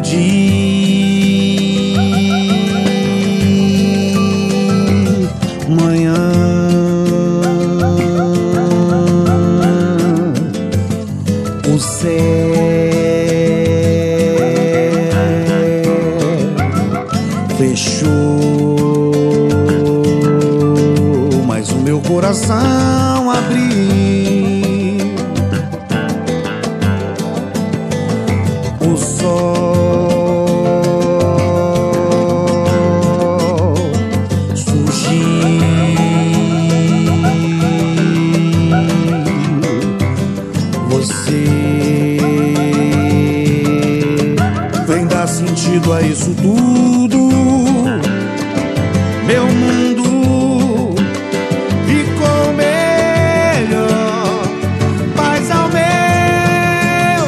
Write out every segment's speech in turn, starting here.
manhã. O céu fechou, mas o meu coração abriu. O sol surgiu, você vem dar sentido a isso tudo. Meu mundo ficou melhor, paz ao meu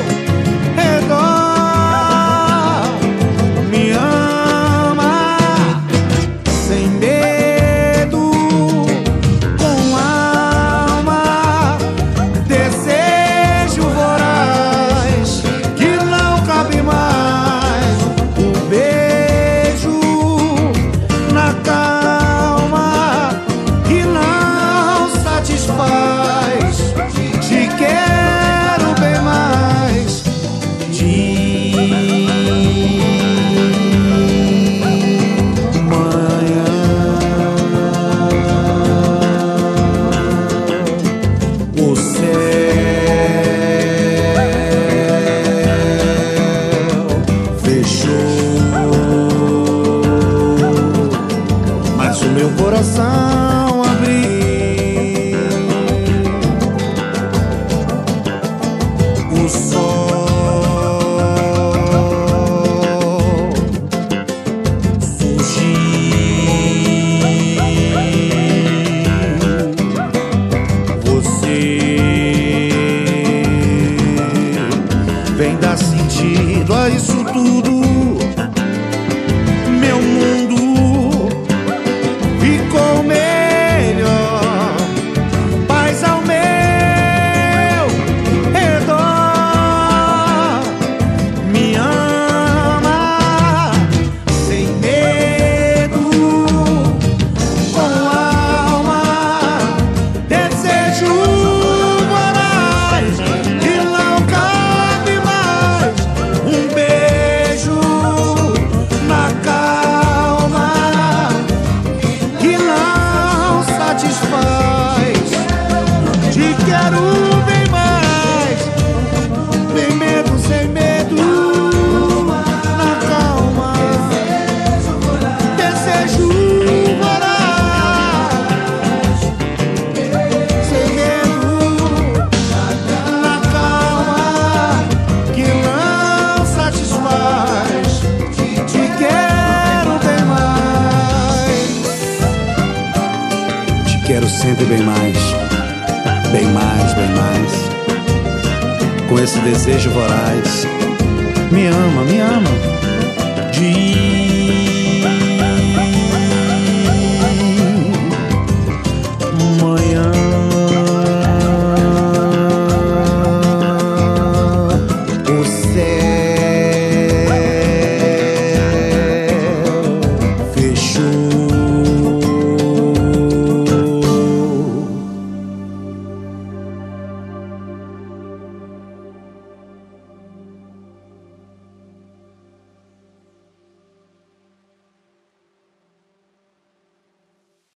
redor. Me ama sem medo, com alma, desejo voraz que não cabe mais. O beijo na calma que não satisfaz. Te quero bem mais. De manhã. O céu fechou, mas o meu coração abriu. O sol surgiu, você vem dar sentido a isso tudo. Meu mundo ficou melhor, paz ao meu redor. Me ama sem medo, com alma, desejo voraz que não cabe mais. Um beijo na calma que não satisfaz. Te quero bem mais. Sem medo, sem medo, na calma, desejo voraz. Sem medo, na calma que não satisfaz. Te quero bem mais. Te quero sempre bem mais. Bem mais, bem mais. Com esse desejo voraz. Me ama, me ama.